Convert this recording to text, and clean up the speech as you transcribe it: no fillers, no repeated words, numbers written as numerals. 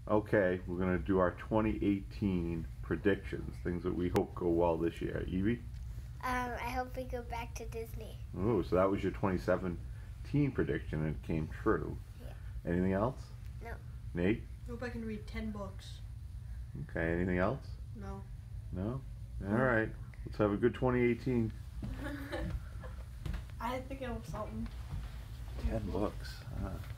Okay, we're gonna do our 2018 predictions, things that we hope go well this year. Evie? I hope we go back to Disney. Oh, so that was your 2017 prediction and it came true. Yeah. Anything else? No. Nate? Hope I can read 10 books. Okay, anything else? No. No? Alright, let's have a good 2018. I think it was something. 10 books.